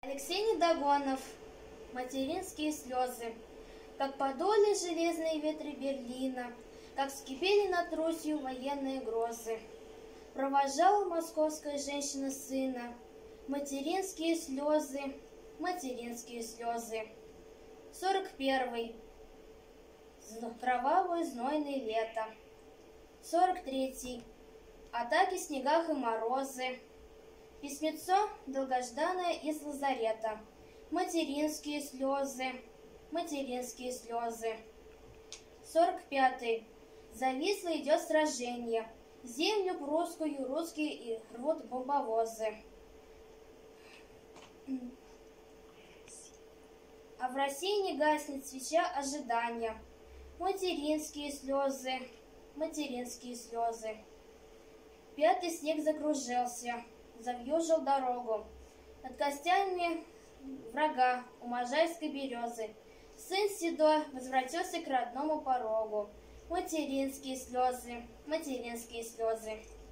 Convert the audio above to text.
Алексей Недогонов. Материнские слезы. Как подули железные ветры Берлина, как вскипели над Русью военные грозы. Провожала московская женщина сына. Материнские слезы, материнские слезы. 41-й. Кровавое знойное лето. 43-й. Атаки в снегах и морозы. Письмецо долгожданное из лазарета. Материнские слезы, материнские слезы. 45-й. Зависло идет сражение. Землю прусскую русские и рвут бомбовозы. А в России не гаснет свеча ожидания. Материнские слезы, материнские слезы. 5-й снег закружился, завьюжил дорогу. Над костями врага у Можайской березы сын седой возвратился к родному порогу. Материнские слезы, материнские слезы.